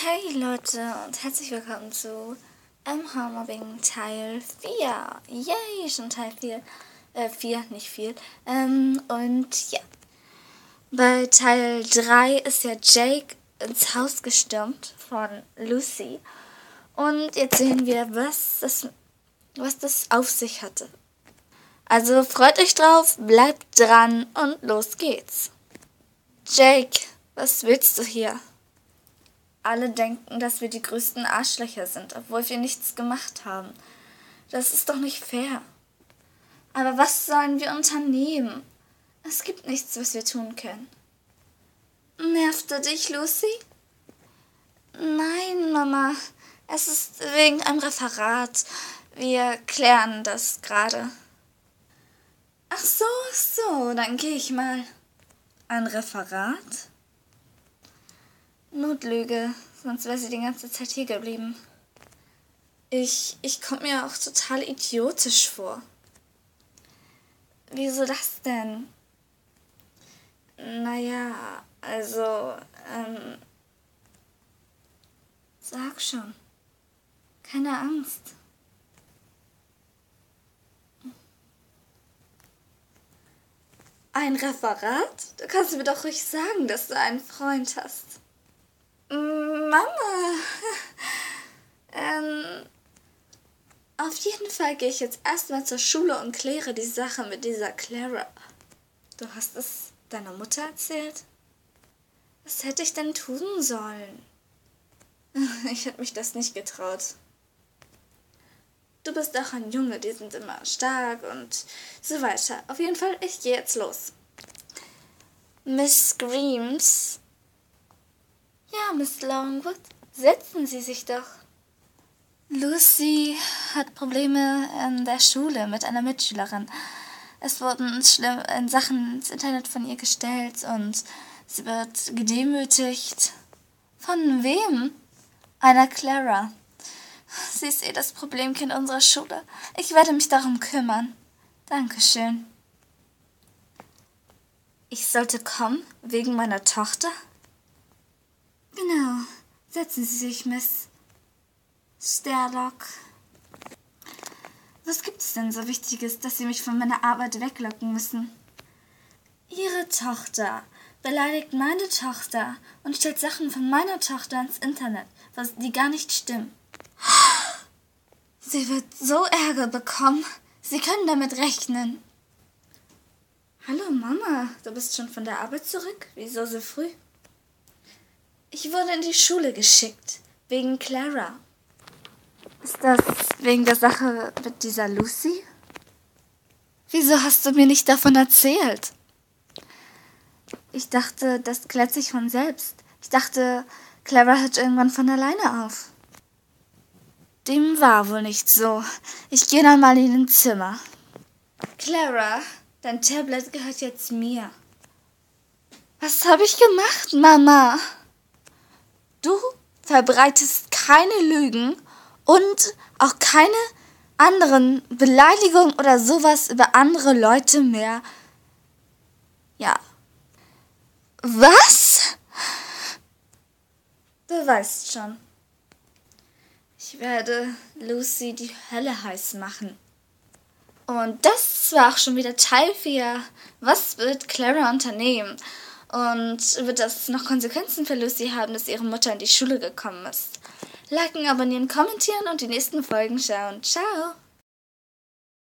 Hey Leute und herzlich willkommen zu Mobbing Teil 4. Yay, schon Teil 4. 4, nicht viel. Und ja, bei Teil 3 ist ja Jake ins Haus gestürmt von Lucy. Und jetzt sehen wir, was das auf sich hatte. Also freut euch drauf, bleibt dran und los geht's. Jake, was willst du hier? Alle denken, dass wir die größten Arschlöcher sind, obwohl wir nichts gemacht haben. Das ist doch nicht fair. Aber was sollen wir unternehmen? Es gibt nichts, was wir tun können. Nervte dich, Lucy? Nein, Mama. Es ist wegen einem Referat. Wir klären das gerade. Ach so, dann gehe ich mal. Ein Referat? Notlüge, sonst wäre sie die ganze Zeit hier geblieben. Ich komme mir auch total idiotisch vor. Wieso das denn? Naja, also, sag schon. Keine Angst. Ein Referat? Du kannst mir doch ruhig sagen, dass du einen Freund hast. Mama, auf jeden Fall gehe ich jetzt erstmal zur Schule und kläre die Sache mit dieser Clara. Du hast es deiner Mutter erzählt? Was hätte ich denn tun sollen? Ich hätte mich das nicht getraut. Du bist doch ein Junge, die sind immer stark und so weiter. Auf jeden Fall, ich gehe jetzt los. Miss Screams. Ja, Miss Longwood, setzen Sie sich doch. Lucy hat Probleme in der Schule mit einer Mitschülerin. Es wurden schlimme Sachen ins Internet von ihr gestellt und sie wird gedemütigt. Von wem? Einer Clara. Sie ist das Problemkind unserer Schule. Ich werde mich darum kümmern. Dankeschön. Ich sollte kommen wegen meiner Tochter? Genau. Setzen Sie sich, Miss Sterlock. Was gibt es denn so Wichtiges, dass Sie mich von meiner Arbeit weglocken müssen? Ihre Tochter beleidigt meine Tochter und stellt Sachen von meiner Tochter ins Internet, die gar nicht stimmen. Sie wird so Ärger bekommen. Sie können damit rechnen. Hallo Mama, du bist schon von der Arbeit zurück? Wieso so früh? Ich wurde in die Schule geschickt, wegen Clara. Ist das wegen der Sache mit dieser Lucy? Wieso hast du mir nicht davon erzählt? Ich dachte, das klärt sich von selbst. Ich dachte, Clara hört irgendwann von alleine auf. Dem war wohl nicht so. Ich gehe dann mal in dein Zimmer. Clara, dein Tablet gehört jetzt mir. Was habe ich gemacht, Mama? Du verbreitest keine Lügen und auch keine anderen Beleidigungen oder sowas über andere Leute mehr. Ja. Was? Du weißt schon. Ich werde Lucy die Hölle heiß machen. Und das war auch schon wieder Teil 4. Was wird Clara unternehmen? Und wird das noch Konsequenzen für Lucy haben, dass ihre Mutter in die Schule gekommen ist? Liken, abonnieren, kommentieren und die nächsten Folgen schauen. Ciao!